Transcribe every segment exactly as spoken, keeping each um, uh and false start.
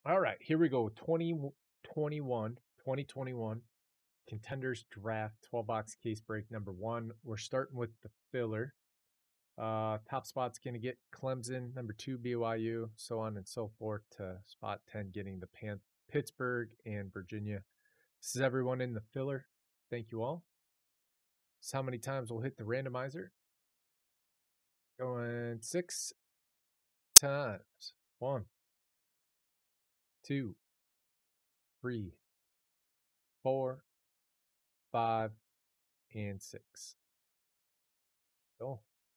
All right, here we go. twenty twenty-one, twenty twenty-one Contenders Draft twelve box case break number one. We're starting with the filler. Uh, top spot's going to get Clemson, number two B Y U, so on and so forth, to spot ten getting the Pan- Pittsburgh and Virginia. This is everyone in the filler. Thank you all. This is how many times we'll hit the randomizer. Going six times. One, two, three, four, five, and six. Go.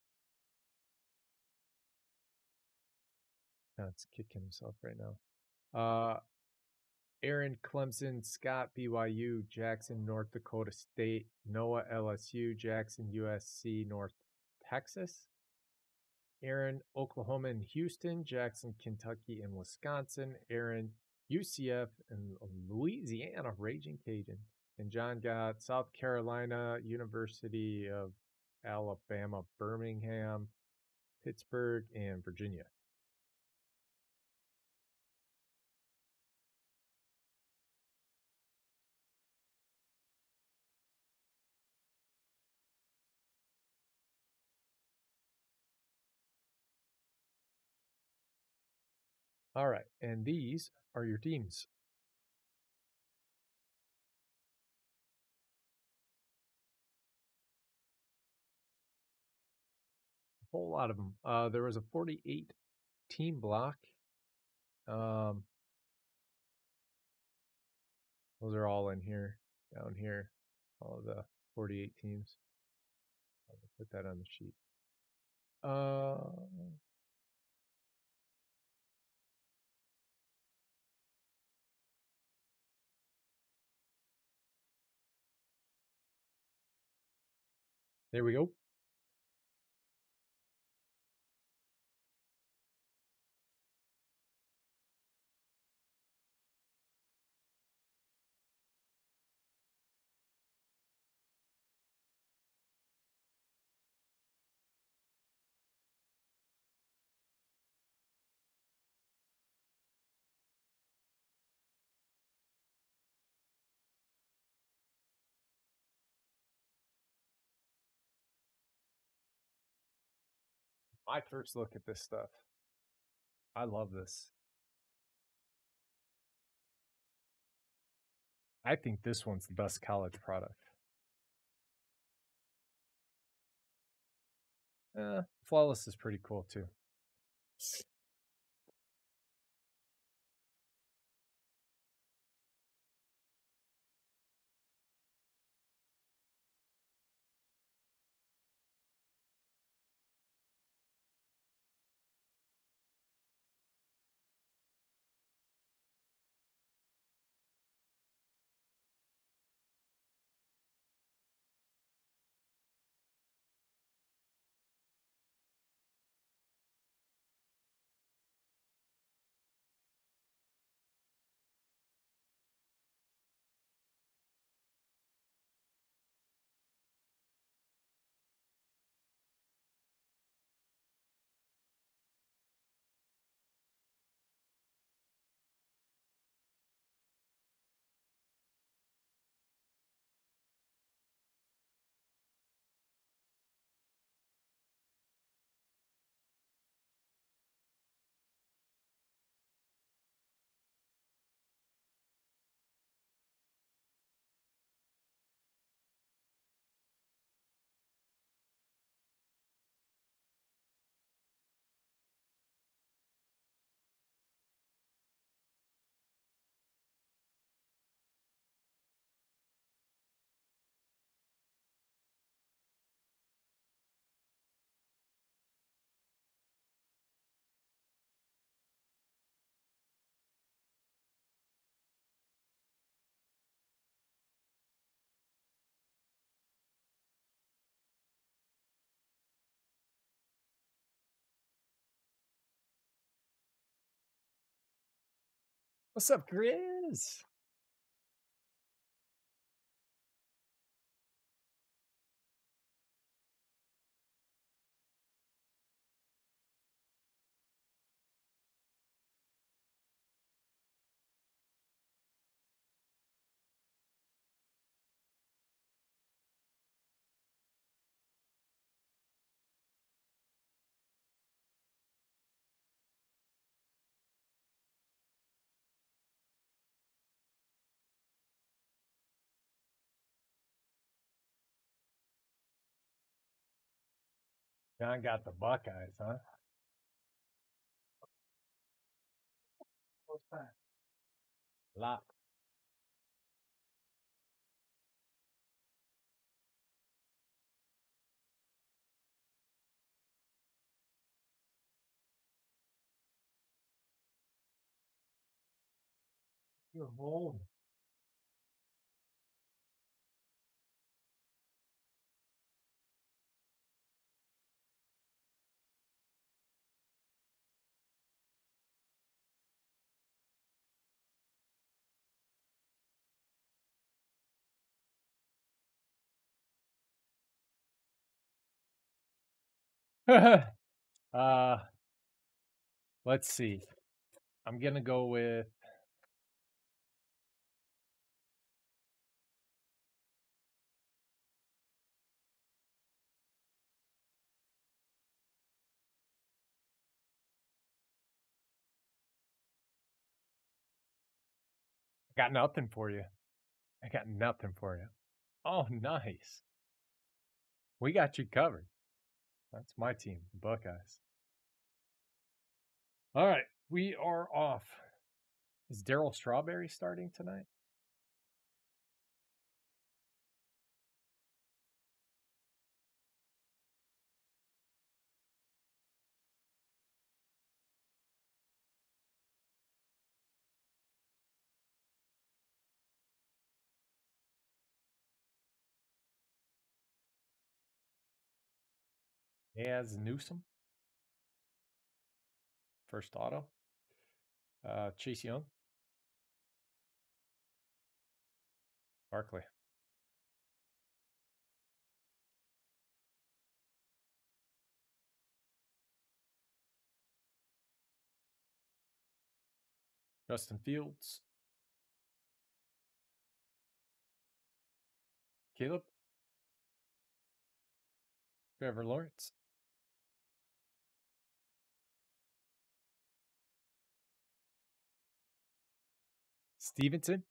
Oh, it's kicking himself right now. Uh, Aaron Clemson, Scott B Y U, Jackson North Dakota State, Noah L S U, Jackson U S C, North Texas. Aaron Oklahoma and Houston, Jackson Kentucky and Wisconsin. Aaron U C F and Louisiana, Raging Cajun. And John got South Carolina, University of Alabama, Birmingham, Pittsburgh, and Virginia. All right, and these are your teams. A whole lot of them. Uh, there was a forty-eight team block. Um, those are all in here, down here, all of the forty-eight teams. I'll put that on the sheet. Uh, there we go. My first look at this stuff. I love this. I think this one's the best college product. Uh, Flawless is pretty cool too. What's up, Grizz? John got the Buckeyes, huh? What's that? Lock. You're old. uh, let's see. I'm gonna go with I got nothing for you. I got nothing for you. Oh, nice. We got you covered. That's my team, the Buckeyes. All right, we are off. Is Daryl Strawberry starting tonight? He has Newsom. First auto. Uh, Chase Young. Barkley. Justin Fields. Caleb. Trevor Lawrence. Stevenson.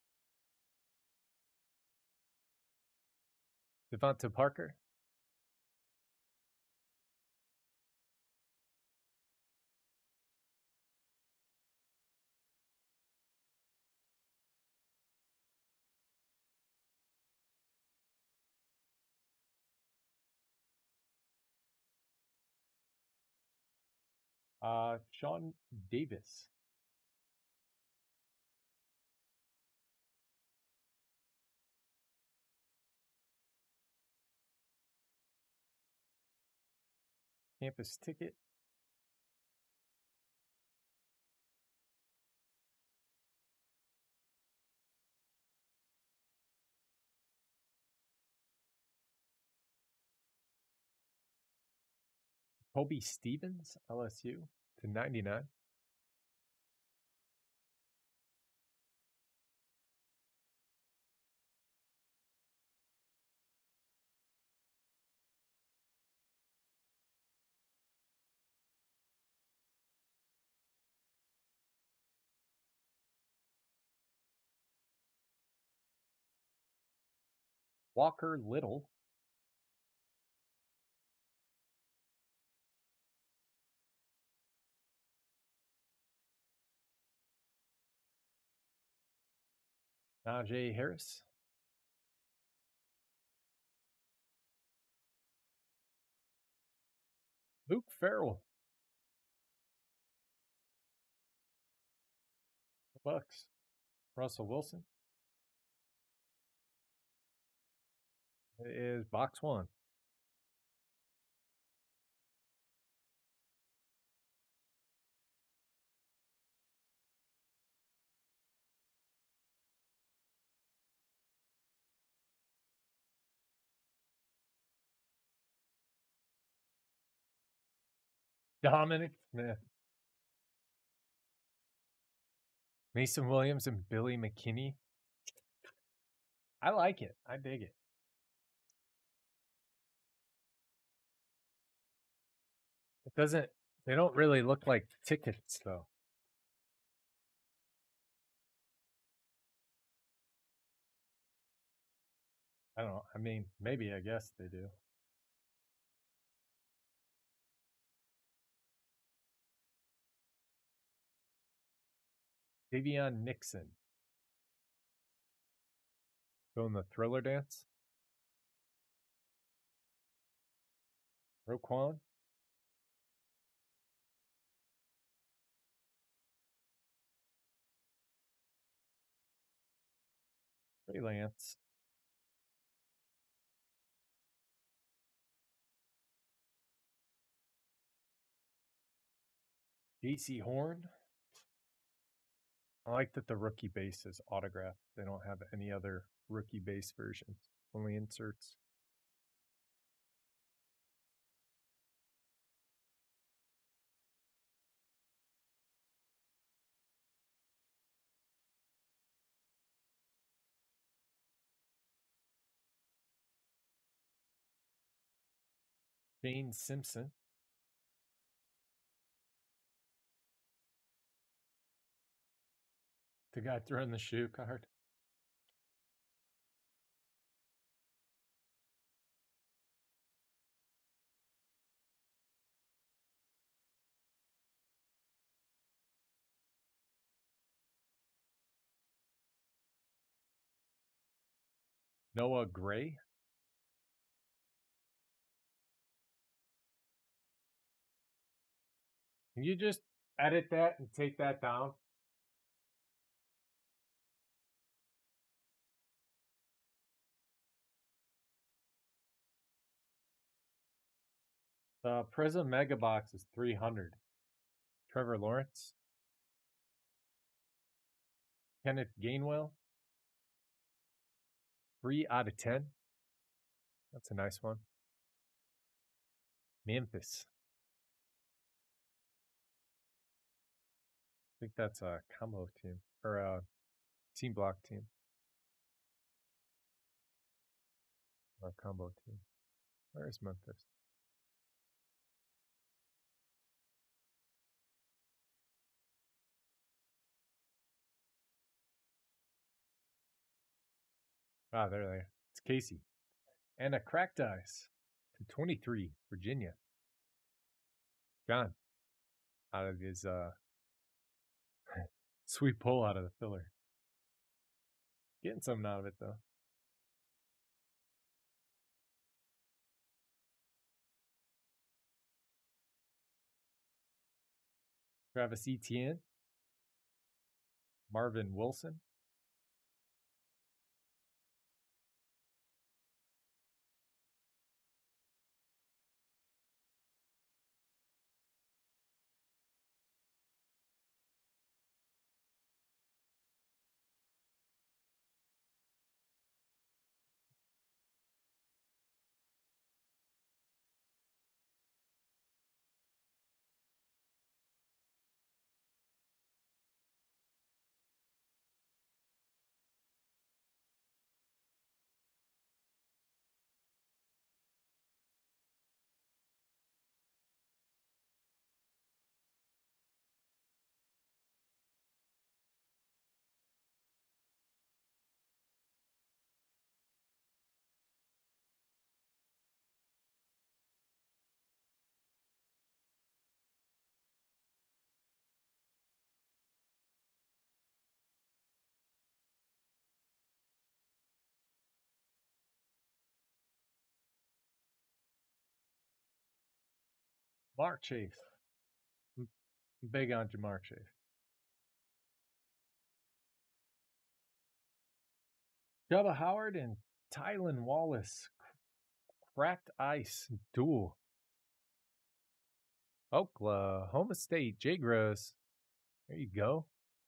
Devonta Parker. Uh, Sean Davis. Campus ticket. Kobe Stevens, L S U to ninety-nine. Walker Little. Najee Harris. Luke Farrell. Bucks. Russell Wilson. It is box one. Dominic Smith. Mason Williams and Billy McKinney. I like it. I dig it. It doesn't, they don't really look like tickets, though. I don't know. I mean, maybe I guess they do. Davion Nixon. Doing the Thriller dance. Roquan. Trey Lance. J C Horn. I like that the rookie base is autographed. They don't have any other rookie base versions, only inserts. Shane Simpson. The guy throwing the shoe card. Noah Gray. Can you just edit that and take that down? The Prism Mega Box is three hundred. Trevor Lawrence. Kenneth Gainwell. three out of ten. That's a nice one. Memphis. I think that's a combo team or a team block team. Or a combo team. Where is Memphis? Ah, there they are. It's Casey. And a cracked ice to twenty-three, Virginia. John. Out of his uh, sweet pull out of the filler. Getting something out of it, though. Travis Etienne. Marvin Wilson. Mark Chase. I'm big on Jamar Chase. Jabba Howard and Tylan Wallace. Cracked ice duel. Oklahoma State. Jay Gross. There you go.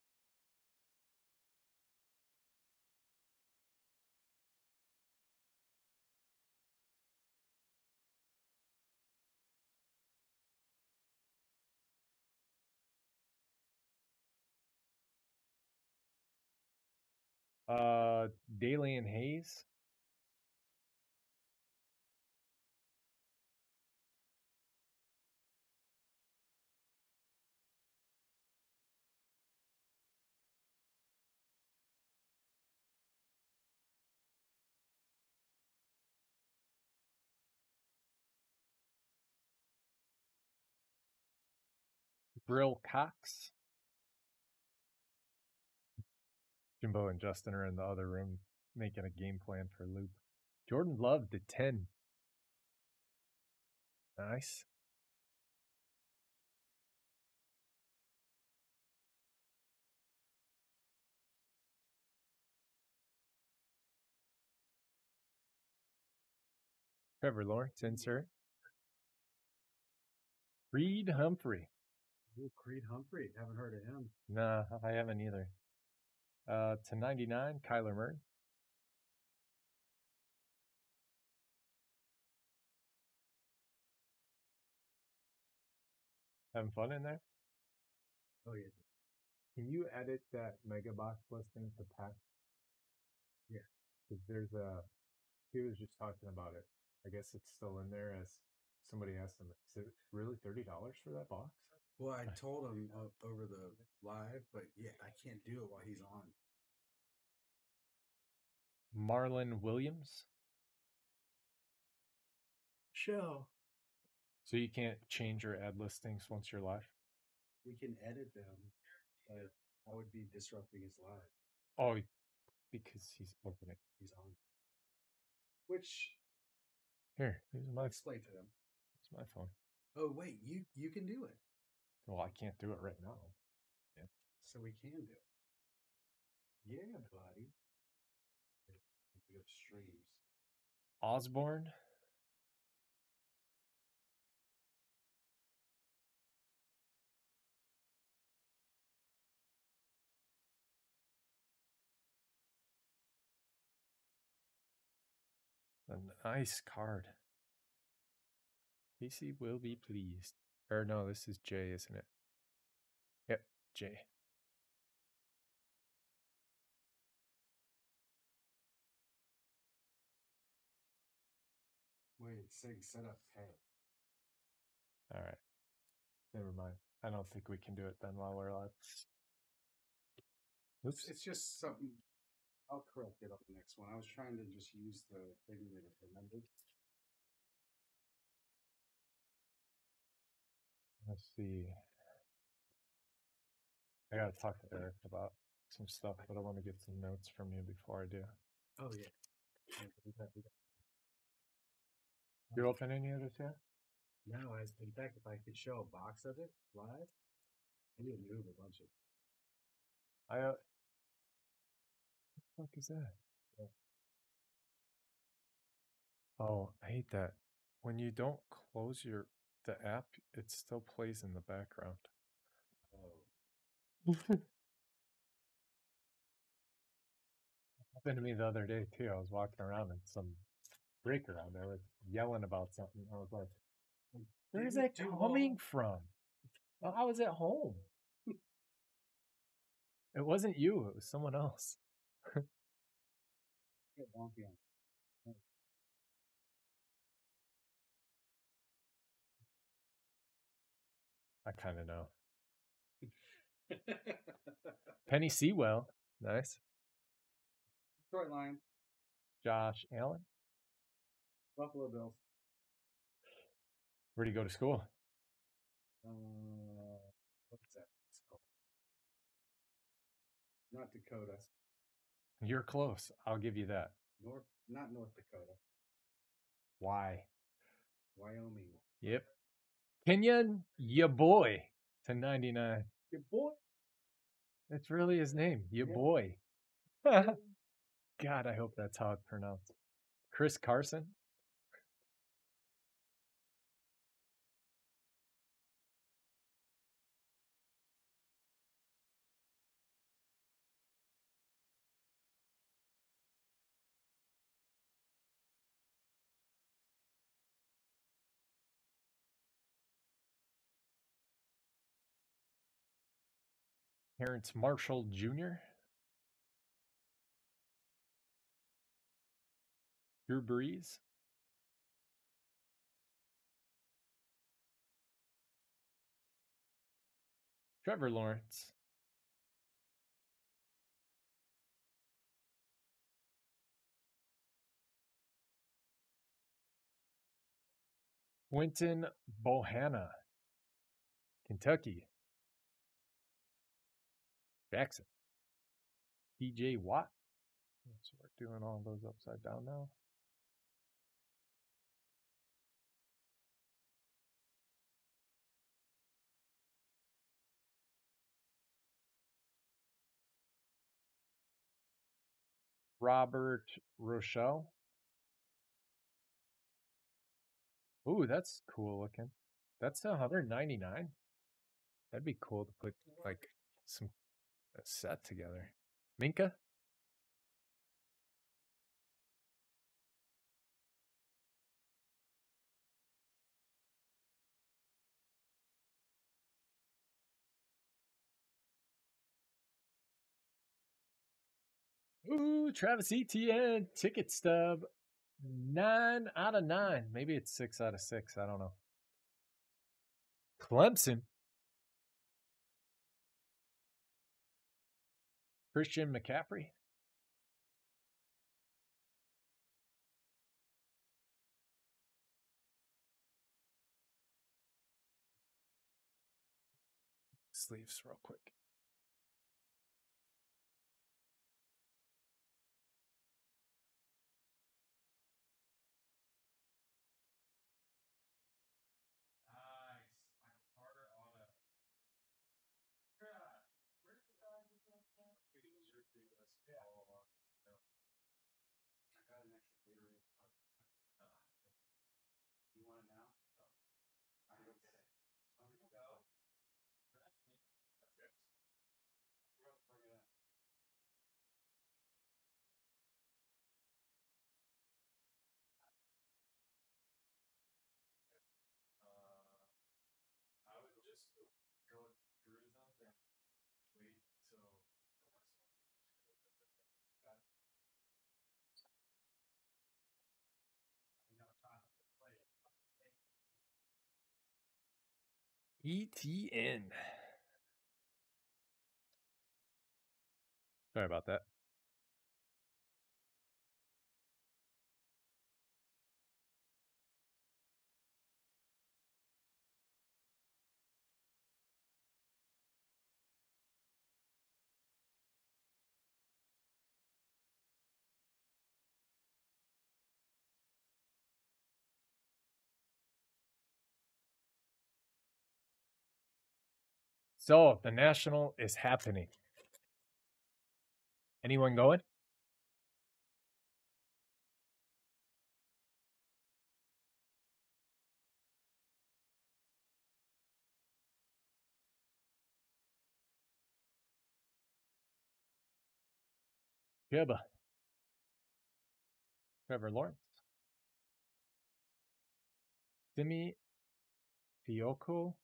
Uh, Dalian Hayes. Brill Cox. Jimbo and Justin are in the other room making a game plan for Loop. Jordan Love to ten. Nice. Trevor Lawrence, insert. Creed Humphrey. Ooh, Creed Humphrey. Haven't heard of him. Nah, I haven't either. Uh, to ninety-nine, Kyler Murray. Having fun in there? Oh, yeah. Can you edit that mega box listing to pack? Yeah. Because there's a, he was just talking about it. I guess it's still in there as somebody asked him, is it really thirty dollars for that box? Well, I told him uh, over the live, but yeah, I can't do it while he's on. Marlon Williams. Show. So you can't change your ad listings once you're live? We can edit them, but I would be disrupting his live. Oh, because he's opening. He's on. Which, here, use my, explain to them. It's my phone. Oh, wait, you, you can do it. Well, I can't do it right now. Yeah. So we can do it. Yeah, buddy. We have streams. Osborne. A nice card. Casey will be pleased. Or no, this is J, isn't it? Yep, J. Wait, it's saying set up pay. All right. Never mind. I don't think we can do it then while we're live. Oops. It's just something. I'll correct it on the next one. I was trying to just use the thing that I remembered. Let's see. I gotta talk to Eric about some stuff, but I want to get some notes from you before I do. Oh, yeah. You open any of this yet? No, I, in fact, if I could show a box of it live, I need to move a bunch of it. I, uh, what the fuck is that? Yeah. Oh, I hate that. When you don't close your the app, it still plays in the background. Oh. Happened to me the other day too. I was walking around and some breaker on there was yelling about something. I was like, where is that coming from? Well, I was at home. It wasn't you, it was someone else. I kind of know. Penny Sewell. Nice. Detroit Lions. Josh Allen. Buffalo Bills. Where'd he go to school? Uh, what's that? It's called? Not Dakota. You're close. I'll give you that. North, not North Dakota. Why? Wyoming. Yep. Kenyon, ya boy, to ninety-nine. Your boy? That's really his name. Ya Yeah. boy. God, I hope that's how it's pronounced. Chris Carson. Terrence Marshall Junior Drew Brees. Trevor Lawrence. Quentin Bohanna. Kentucky. Jackson. T J Watt. So we're doing all those upside down now. Robert Rochelle. Ooh, that's cool looking. That's one hundred ninety-nine. That'd be cool to put like some a set together. Minka? Ooh, Travis Etienne ticket stub. Nine out of nine. Maybe it's six out of six. I don't know. Clemson. Christian McCaffrey. Sleeves real quick. You want it now? I can go get it. Somebody go. We're gonna bring it up. I would just go through them and wait till E T N. Sorry about that. So the national is happening. Anyone going? Cuba. Trevor Lawrence. Simi Fiocco.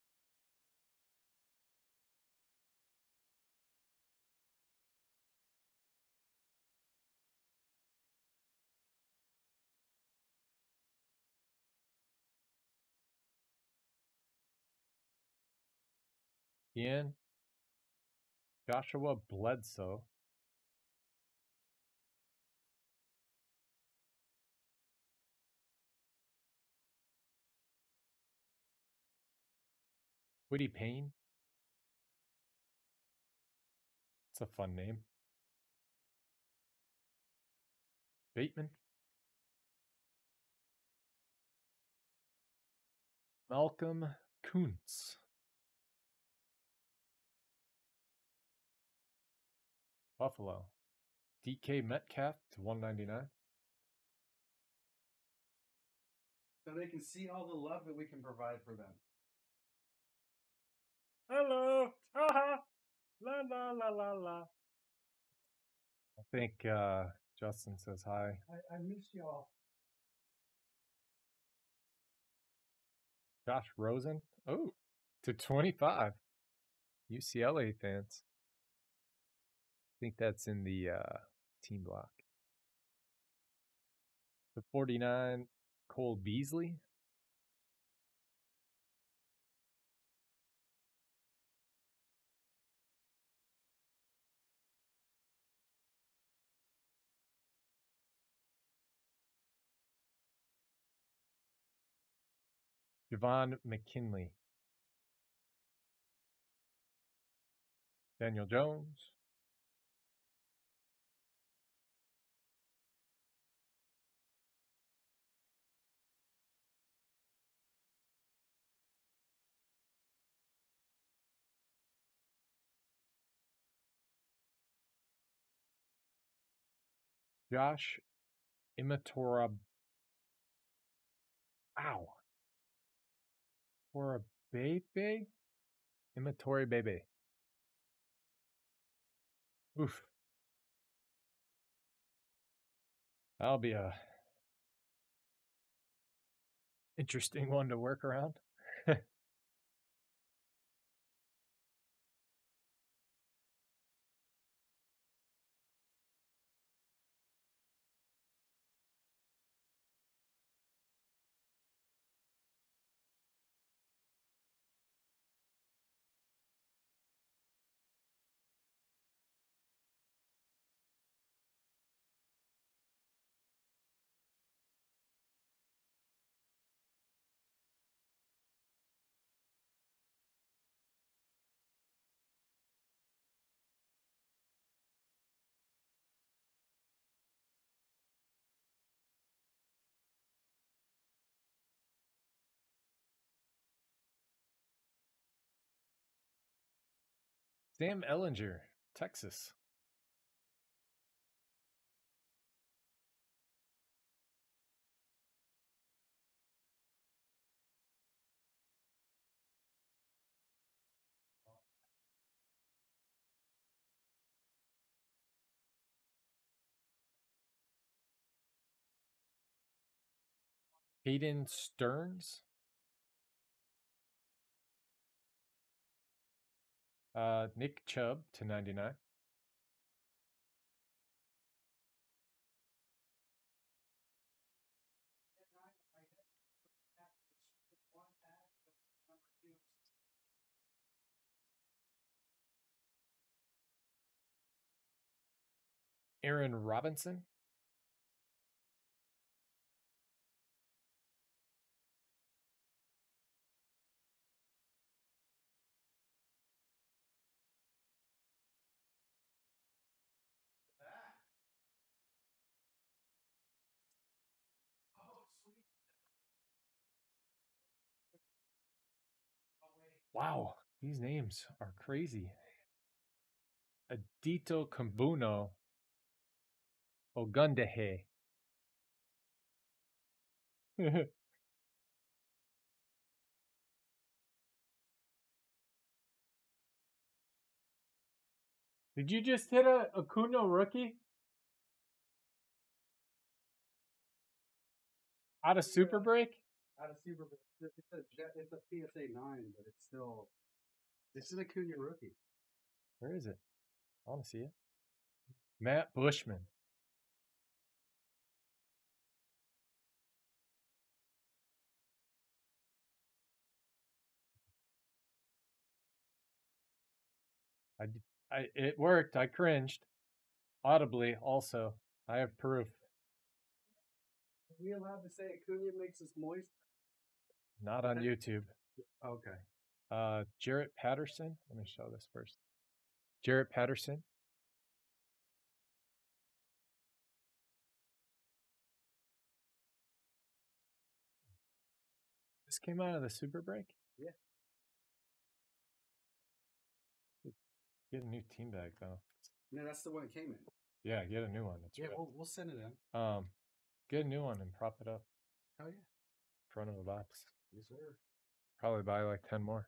Ian. Joshua Bledsoe. Woody Payne. It's a fun name. Bateman. Malcolm Kuntz. Buffalo. D K Metcalf to one ninety-nine. So they can see all the love that we can provide for them. Hello. Haha. La la la la la. I think uh, Justin says hi. I, I miss y'all. Josh Rosen. Oh, to twenty-five. U C L A fans. I think that's in the uh, team block. The forty-nine, Cole Beasley. Javon McKinley. Daniel Jones. Josh Imatora. Ow. For a baby? Imatori baby. Oof. That'll be a interesting one to work around. Sam Ellinger, Texas. Hayden Stearns. Uh, Nick Chubb to ninety-nine. Aaron Robinson. Wow, these names are crazy. Adito Kambuno Ogundehe. Did you just hit a Akuno rookie? Out of Super Break? Out of Super Break. It's a, it's a P S A nine, but it's still. This is a Cunha rookie. Where is it? I want to see it. Matt Bushman. I, I, it worked. I cringed. Audibly, also. I have proof. Are we allowed to say Cunha makes us moist? Not on YouTube. Okay. Uh, Jarrett Patterson. Let me show this first. Jarrett Patterson. This came out of the Super Break? Yeah. Get a new team bag, though. No, that's the one it came in. Yeah, get a new one. That's yeah, right. we'll, we'll send it in. Um, get a new one and prop it up. Oh, yeah. Front of the box. Yes, sir. Probably buy like ten more.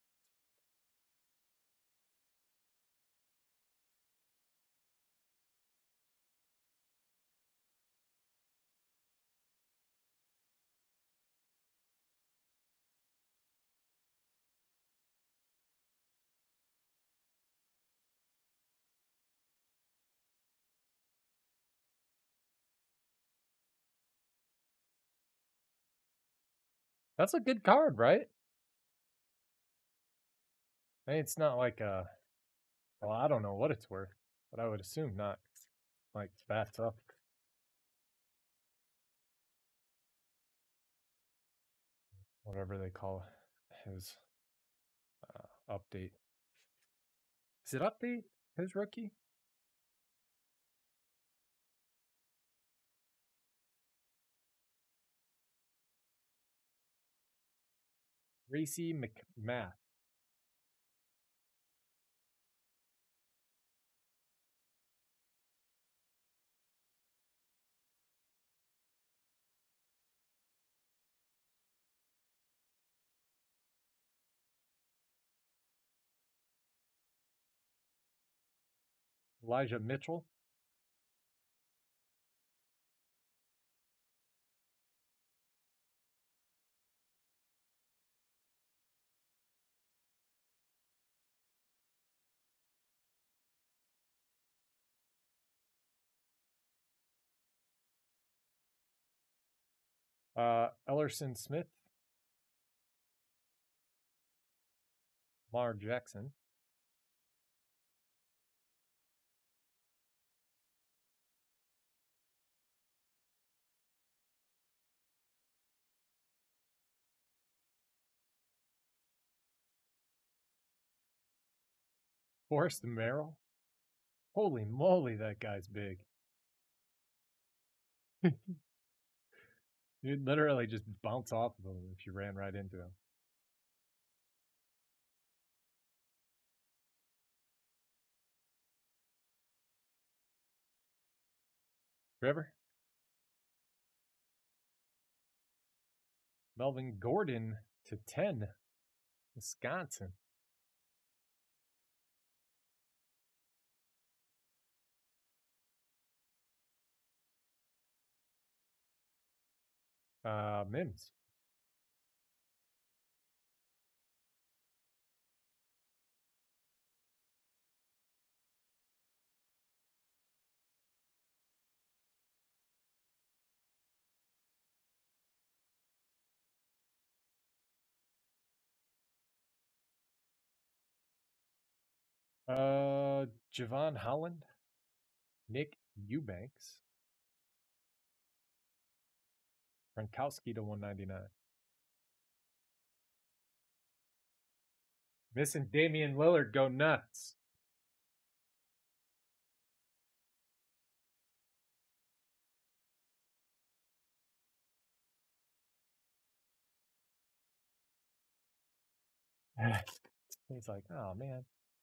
That's a good card, right? I mean, it's not like a. Well, I don't know what it's worth, but I would assume not. Like bats up. Whatever they call his uh, update. Is it update? His rookie? Racy McMath. Elijah Mitchell. Uh, Ellerson Smith. Lamar Jackson. Forrest Merrill. Holy moly, that guy's big. You'd literally just bounce off of him if you ran right into him. Trevor. Melvin Gordon to ten. Wisconsin. Uh, Mims. Uh, Javon Holland. Nick Eubanks. Gronkowski to one ninety-nine. Missing Damian Lillard, go nuts. He's like, oh man.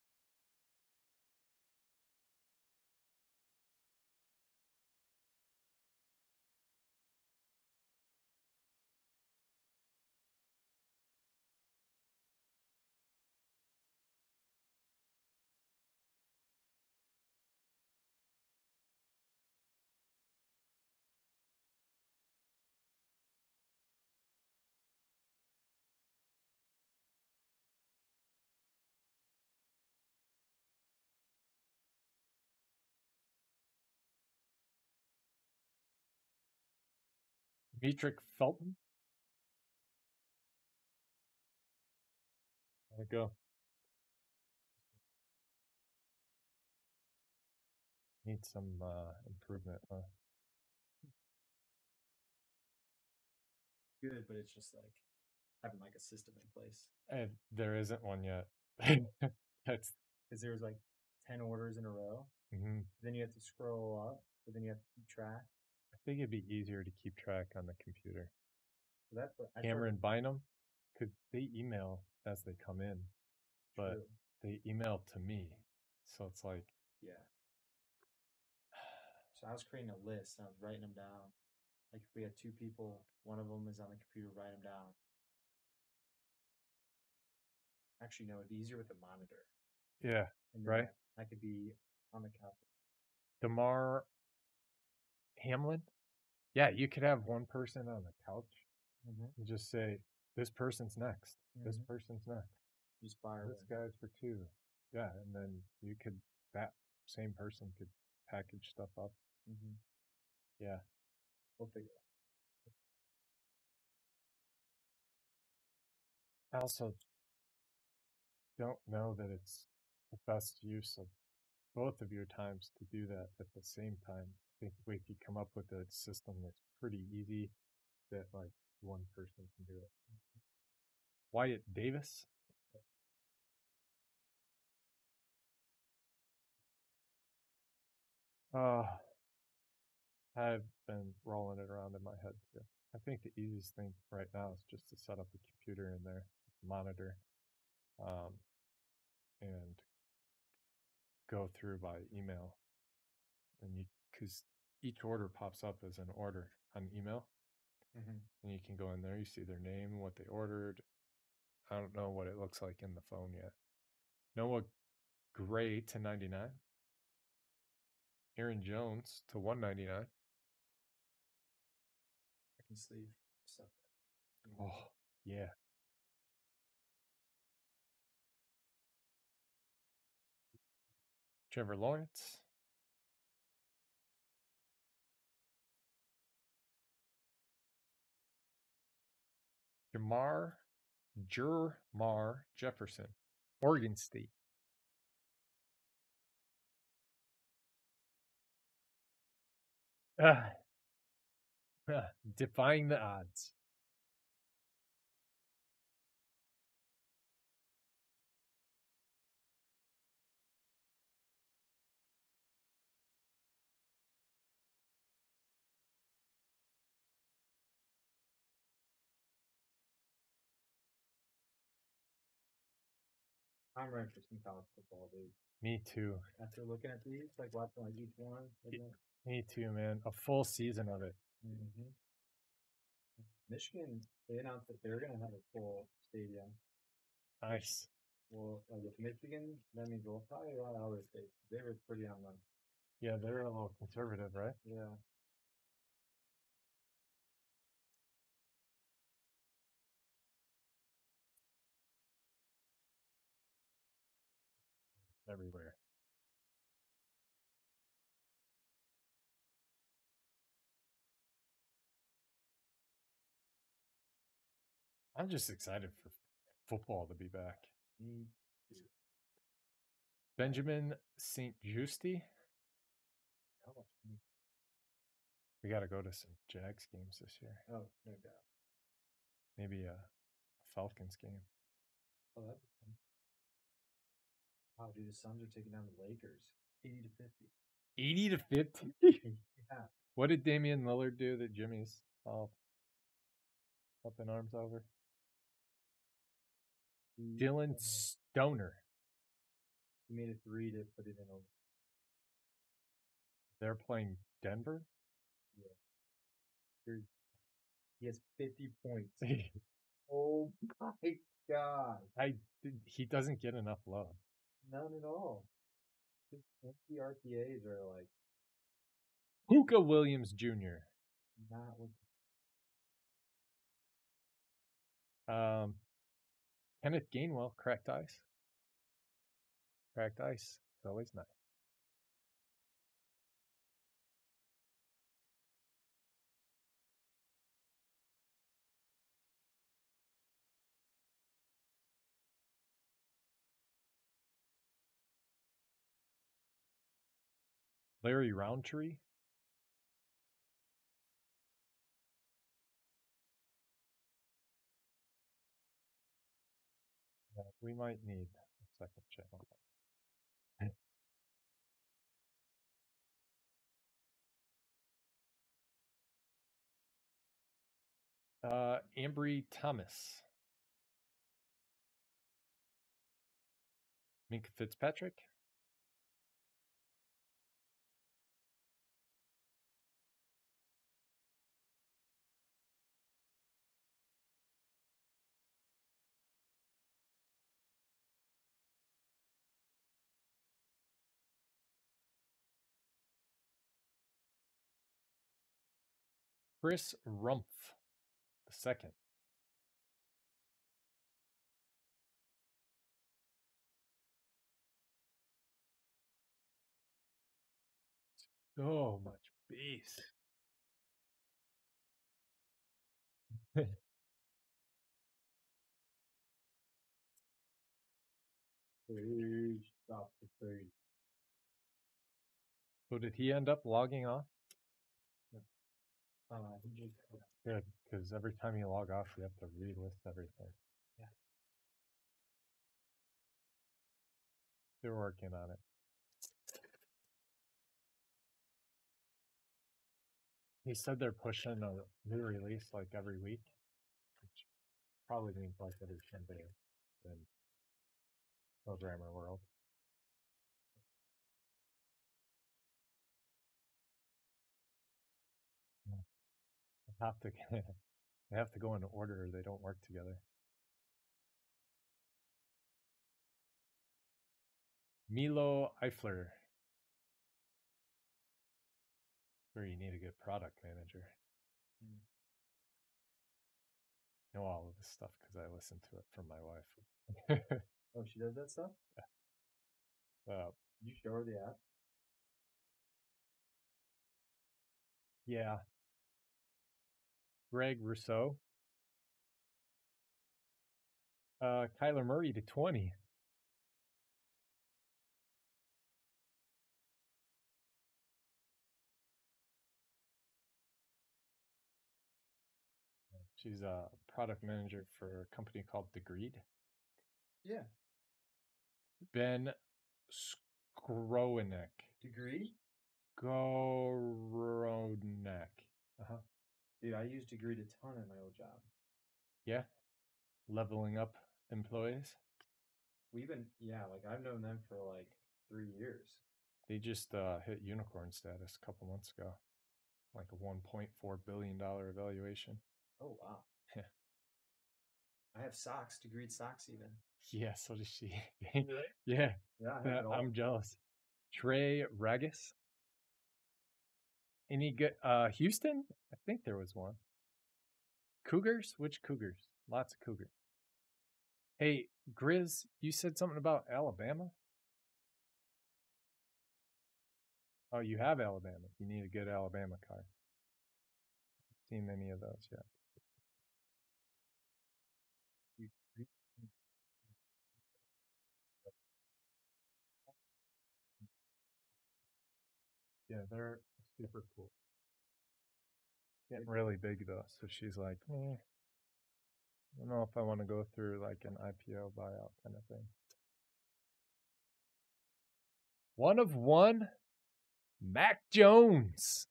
Dietrich Felton. There we go. Need some uh, improvement, huh? Good, but it's just like having like a system in place. And there isn't one yet. That's because there's like ten orders in a row. Mm-hmm. Then you have to scroll up, but then you have to keep track. I think it'd be easier to keep track on the computer. So that's what I Cameron Bynum, could they email as they come in, but True. They email to me, so it's like yeah. So I was creating a list. And I was writing them down. Like if we had two people, one of them is on the computer, write them down. Actually, no, it'd be easier with the monitor. Yeah, right. I, I could be on the couch. Damar Hamlin. Yeah, you could have one person on the couch mm-hmm. and just say, "This person's next. Mm-hmm. This person's next. Just fire this one. Guy's for two." Yeah, and then you could that same person could package stuff up. Mm-hmm. Yeah, we'll figure it out. I also don't know that it's the best use of both of your times to do that at the same time. I think we could come up with a system that's pretty easy that like one person can do it. Wyatt Davis. Uh, I've been rolling it around in my head too. I think the easiest thing right now is just to set up a computer in there, monitor, um, and go through by email. And you, because each order pops up as an order on email, mm-hmm. and you can go in there. You see their name, what they ordered. I don't know what it looks like in the phone yet. Noah Gray to ninety-nine. Aaron Jones to one ninety-nine. Second sleeve stuff. Oh, yeah. Trevor Lawrence. Jamar, Jermar Jefferson, Oregon State. Ah. Ah, defying the odds. I'm more interested in college football, dude. Me too. After looking at these, like watching like each one. Like, Me too, man. A full season of it. mm-hmm. Michigan, they announced that they're gonna have a full stadium. Nice. Well, like with Michigan, that means we'll probably a lot of other states. They were pretty on them. Yeah, they're a little conservative, right? Yeah. Everywhere. I'm just excited for football to be back. Me too. Benjamin Saint Justy. Oh, me- We got to go to some Jags games this year. oh, no doubt. Maybe a, a Falcons game. Oh, that'd be fun. Wow, dude, the Suns are taking down the Lakers, eighty to fifty. eighty to fifty? Yeah. What did Damian Lillard do that Jimmy's all up in arms over? He, Dylan uh, Stoner. he made a three to put it in over. They're playing Denver? He has fifty points. Oh my god. I he doesn't get enough love. None at all. His empty R P As are like Hookah Williams Junior not what Um, Kenneth Gainwell, cracked ice. Cracked ice. It's always nice. Larry Roundtree. Yeah, we might need a second channel. Uh, Ambry Thomas. Minka Fitzpatrick. Chris Rumpf, the second. So much base. Please stop the thing. So did he end up logging off? Uh, he just Good, because every time you log off, you have to relist everything. Yeah. They're working on it. He said they're pushing a new release like every week, which probably means like every Sunday in programmer world. I have to they have to go in order or they don't work together. Milo Eifler. where you need a good product manager. Mm. Know all of this stuff because I listen to it from my wife. Oh, she does that stuff? uh, You show her the app? yeah. Greg Rousseau. Uh, Kyler Murray to twenty. She's a product manager for a company called Degreed. Yeah. Ben Skronek. Degree? Skronek. Uh-huh. Dude, I used Degree a ton at my old job. Yeah. Leveling up employees. We've been, yeah, like I've known them for like three years. They just uh, hit unicorn status a couple months ago. Like a one point four billion dollars evaluation. Oh, wow. Yeah. I have socks, Degreed socks even. Yeah, so does she. Really? Yeah. Yeah, I have it all. I'm jealous. Trey Regis. Any good? Uh, Houston? I think there was one. Cougars? Which Cougars? Lots of Cougars. Hey, Grizz, you said something about Alabama? Oh, you have Alabama. You need a good Alabama card. Seen many of those, yeah. Yeah, they're super cool. Getting really big though, so she's like, eh, I don't know if I want to go through like an I P O buyout kind of thing. One of one, Mac Jones.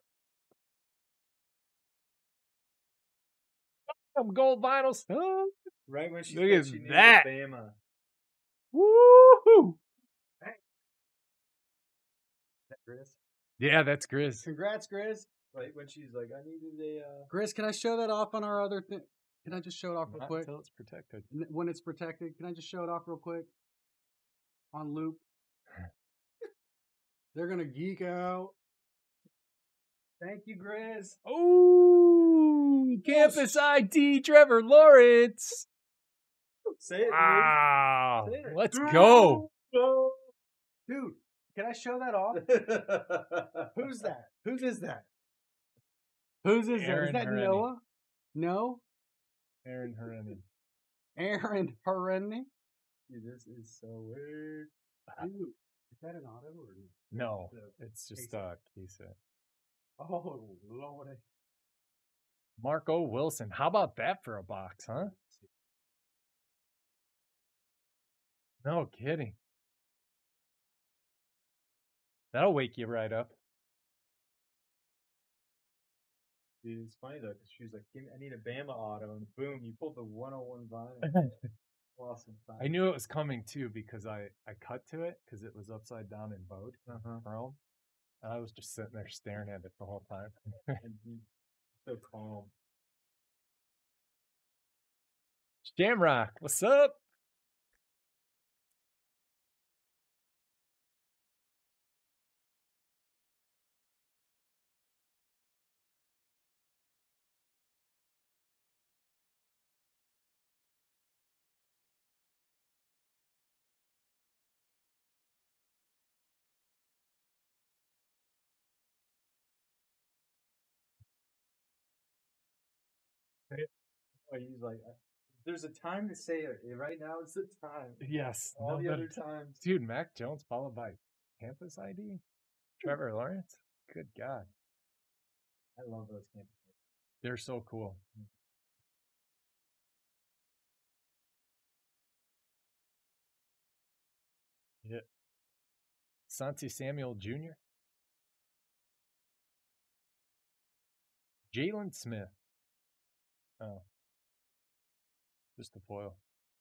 Some gold vinyls. Oh, Right when she look said at she needed that. Bama. Woohoo! Hey. Is that Grizz? Yeah, that's Grizz. Congrats, Grizz. Right when she's like, I needed a. Uh... Grizz, can I show that off on our other thing? Can I just show it off real Not quick? until it's protected. N- When it's protected, can I just show it off real quick? On loop. They're gonna geek out. Thank you, Grizz. Oh, campus I D, Trevor Lawrence. Say it, Wow. Say it. Let's go. Dude, can I show that off? dude. Who's that? Whose is that? Whose is that? Aaron Is that Herney. Noah? No? Aaron Herney. Aaron Herney? Dude, this is so weird. Dude, is that an auto or No, The it's just case. uh, case it. Oh, Lord. Marco Wilson. How about that for a box, huh? No kidding. That'll wake you right up. Dude, it's funny though, because she was like, "Give me- I need a Bama auto," and boom, you pulled the one oh one vinyl. Awesome. I knew it was coming too because I, I cut to it because it was upside down in Bode, Uh-huh. Chrome. And I was just sitting there staring at it the whole time. And you- so calm. Shamrock, what's up? Oh, he's like, "There's a time to say it. Right now, it's the time." Yes. All no, the but- other times. Dude, Mac Jones followed by campus I D? Trevor Lawrence? Good God. I love those campus. They're so cool. Yeah. Santi Samuel Junior Jalen Smith. Oh. Just a foil.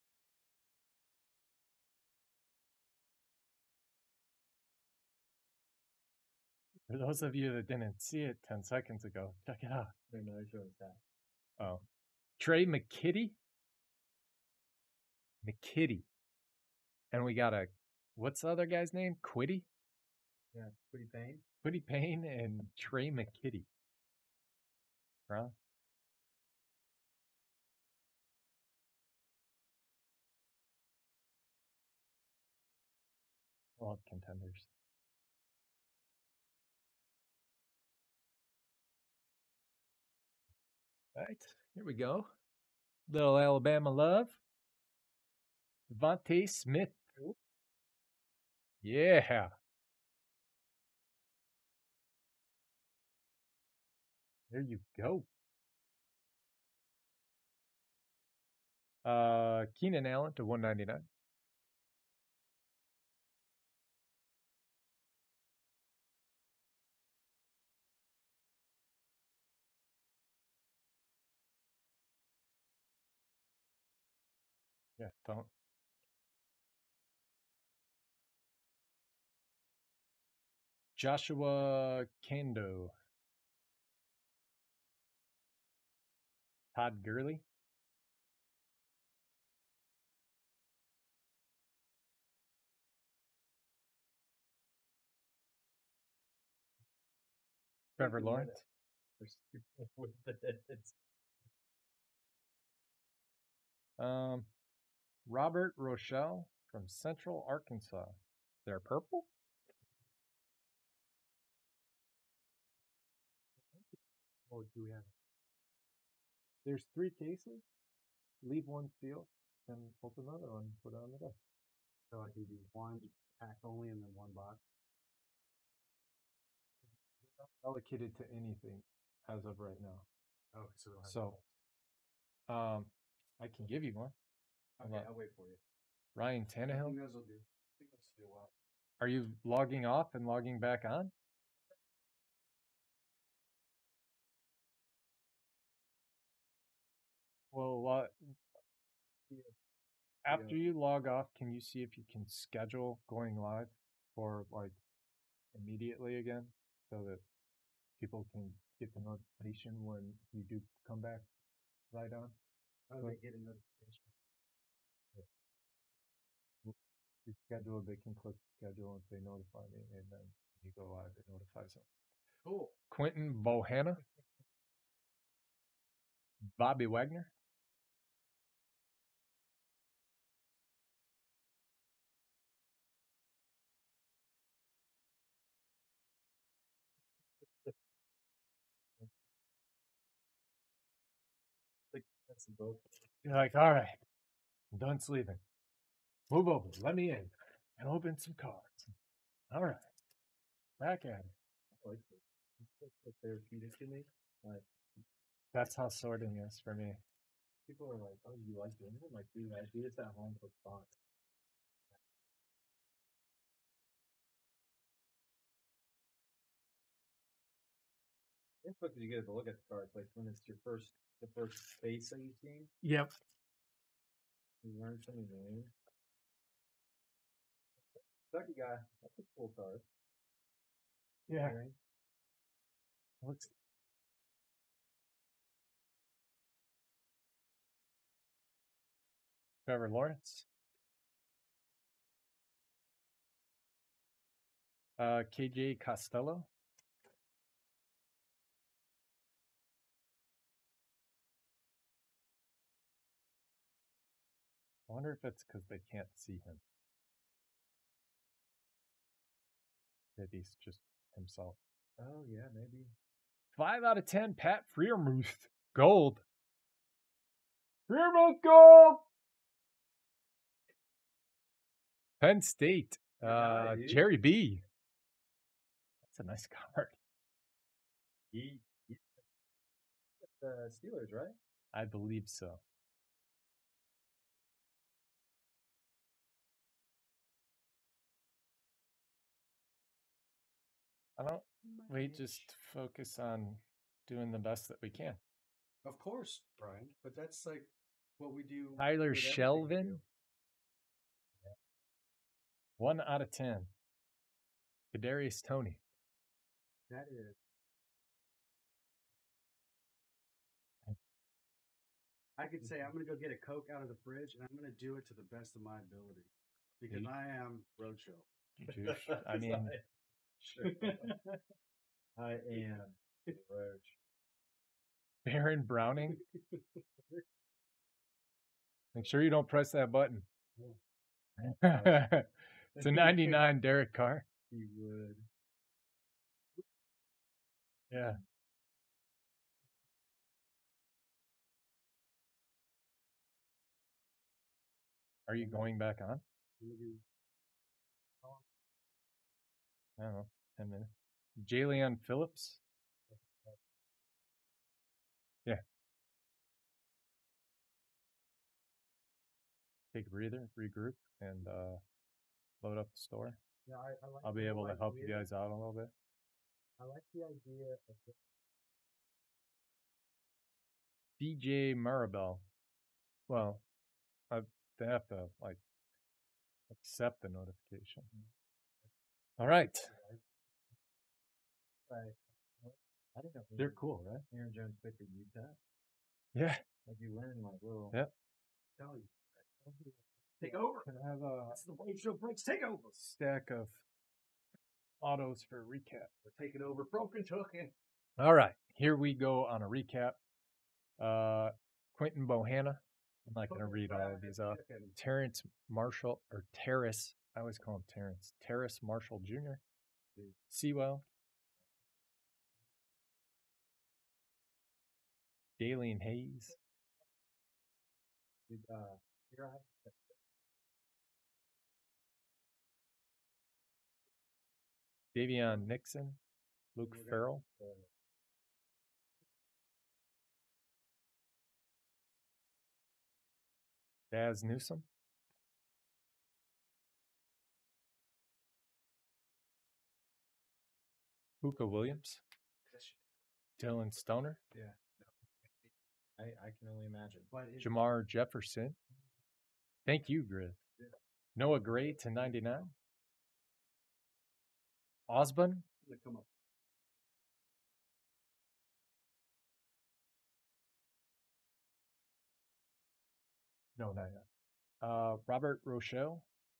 For those of you that didn't see it ten seconds ago, check it out. They're not sure what's that. Oh. Trey McKitty. McKitty. And we got a, what's the other guy's name? Quiddy? Yeah, Pretty Pain. Quiddy Payne and Trey McKitty. Huh? Love Contenders. All right, here we go. Little Alabama love. Devontae Smith. Yeah. There you go. Uh, Keenan Allen to one ninety-nine. Yeah, don't. Joshua Kando. Todd Gurley. Trevor Lawrence. With it. Um, Robert Rochelle from Central Arkansas. They're purple? Or do we have? There's three cases. Leave one sealed and open another one and put it on the desk. So I can do one pack only and then one box. Allocated to anything as of right now. Oh, so we'll have So, um, I can give you one. okay, I'll wait for you. Ryan I think Tannehill. those will do. I think those will do well. Are you logging off and logging back on? Well, what? After you log off, can you see if you can schedule going live or like immediately again so that people can get the notification when you do come back right on? How do they get a notification? You schedule, they can click schedule if they notify me, and then you go live, it notifies them. Cool. Quentin Bohanna, Bobby Wagner, That's both. you're like, all right, I'm done sleeping. Move over, let me in, and open some cards. All right, back at it. I like this. It's so therapeutic to me. Like That's how sorting is for me. people are like, "Oh, you like doing it?" I'm like, dude, I do this at home for fun. It's because you get to look at the cards, like when it's your first, the first face that you've seen, Yep. you learn something new. Second guy, that's a cool card. Yeah. Right? Looks. Trevor Lawrence. Uh, K J Costello. I wonder if it's because they can't see him. That he's just himself. Oh yeah, maybe. Five out of ten, Pat Freiermuth. Gold. Freiermuth Gold! Penn State. Uh, guy, dude. Jerry B. That's a nice card. He, he the Steelers, right? I believe so. I don't. We just focus on doing the best that we can. Of course, Brian, but that's like what we do. Tyler with everything we Shelvin. do. One out of ten. Kadarius Toney. That is. I could say I'm going to go get a Coke out of the fridge, and I'm going to do it to the best of my ability because You- I am Roadshow. You douche. I mean, I am Roach. Baron Browning. Make sure you don't press that button. It's a ninety-nine Derek Carr. He would. Yeah. Are you going back on? I don't know. ten minutes. Jalen Phillips. Yeah. Take a breather, regroup, and uh, load up the store. Yeah, I, I like I'll be the able to help idea. you guys out a little bit. I like the idea of the D J Maribel. Well, I, they have to like accept the notification. All right. Right. I didn't know They're cool, right? Aaron Jones picked a Utah. Yeah. Like you learn like little. Yep. Tell you. Take over. Can I have a That's the Roadshow breaks. Take over. stack of autos for a recap? We're taking over Broken Token. All right. Here we go on a recap. Uh, Quentin Bohanna. I'm not going to read all of these off. Terrence Marshall, or Terrace. I always call him Terrence. Terrace Marshall Junior Sewell. Dalian Hayes. Uh, here I Davion Nixon. Luke Farrell. Daz Newsome. Puka Williams. Dylan Stoner. Yeah. I, I can only imagine. But it, Jamar Jefferson. Thank you, Griff. Yeah. Noah Gray to ninety-nine. Osborne. come up. No, not yet. Uh, Robert Rochelle.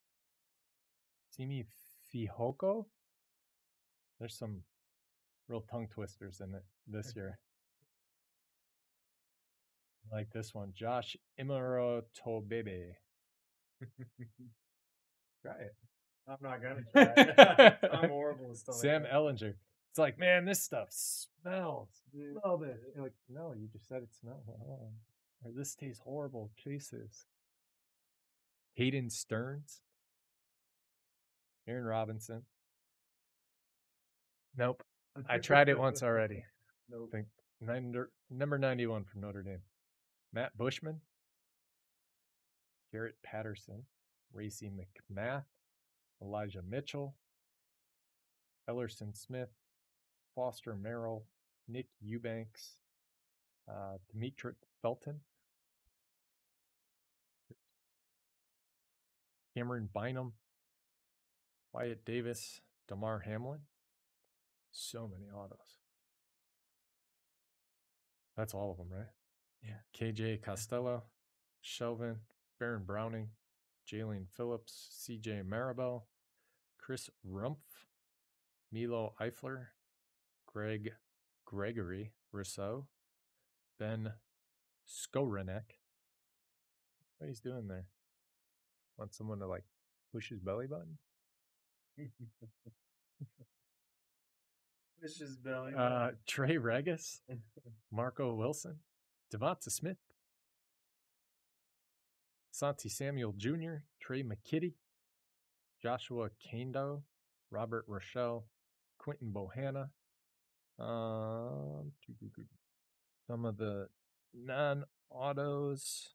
Simi Fihoko. There's some real tongue twisters in it this year. Like this one. Josh Imarotobebe. Try it. I'm not gonna try it. I'm horrible with stuff. Sam like Ellinger. It's like, man, this stuff smells. Smell this. You're like, no, you just said it smells. Oh. Or this tastes horrible. Cases. Hayden Stearns. Aaron Robinson. Nope. I tried it once already. Nope. I think nine, number ninety-one from Notre Dame. Matt Bushman. Garrett Patterson. Racy McMath. Elijah Mitchell. Ellerson Smith. Foster Merrill. Nick Eubanks. Uh, Demetric Felton. Cameron Bynum. Wyatt Davis. Damar Hamlin. So many autos. That's all of them, right? Yeah. K J Costello. Shelvin. Baron Browning. Jalen Phillips. C J Maribel. Chris Rumpf. Milo Eifler. Greg Gregory Rousseau. Ben Skorenek. What he's doing there? Want someone to like push his belly button? Push his belly. Uh, Trey Regis. Marco Wilson. Devonta Smith. Santi Samuel Junior Trey McKitty. Joshua Kando. Robert Rochelle. Quentin Bohanna. Um, some of the non-autos.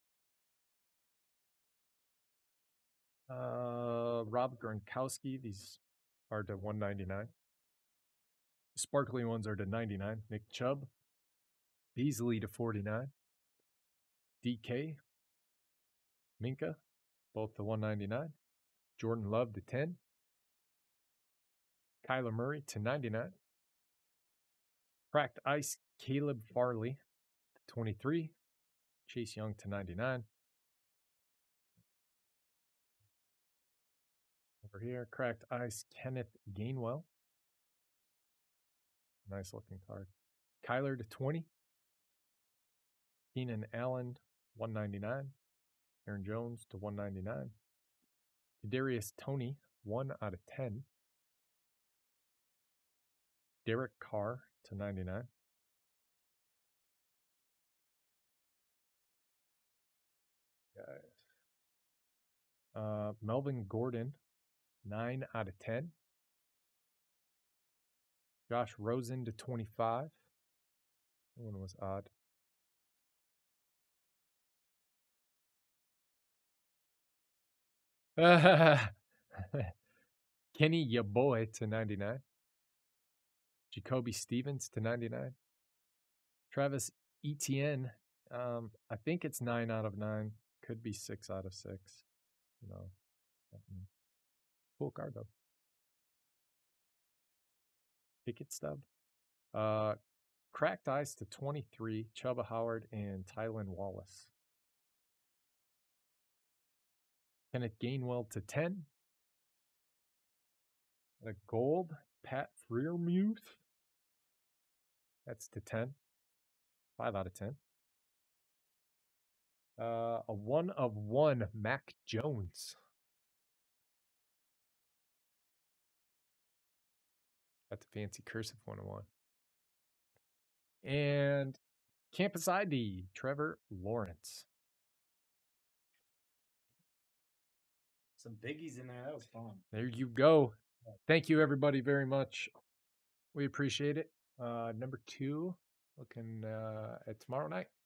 Uh, Rob Gronkowski. These are to one ninety-nine. Sparkly ones are to ninety-nine. Nick Chubb. Beasley to forty-nine. D K. Minka. Both to one ninety-nine. Jordan Love to ten. Kyler Murray to ninety-nine. Cracked Ice. Caleb Farley to twenty-three. Chase Young to ninety-nine. Over here, Cracked Ice. Kenneth Gainwell. Nice looking card. Kyler to twenty. Keenan Allen, one ninety-nine. Aaron Jones to one ninety-nine. Kadarius Toney, one out of ten. Derek Carr to ninety-nine. Guys. Uh, Melvin Gordon, nine out of ten. Josh Rosen to twenty-five. That one was odd. Kenny, ya boy, to ninety-nine. Jacoby Stevens to ninety-nine. Travis Etienne, um, I think it's nine out of nine. Could be six out of six. No. Cool card, though. Ticket stub. Uh, Cracked Ice to twenty-three. Chuba Howard and Tylan Wallace. Kenneth Gainwell to ten. And a gold. Pat Freiermuth. That's to ten. five out of ten. Uh, a one of one Mac Jones. That's a fancy cursive one of one. And Campus I D, Trevor Lawrence. Some biggies in there. That was fun. There you go. Thank you, everybody, very much. We appreciate it. Uh, number two, looking uh, at tomorrow night.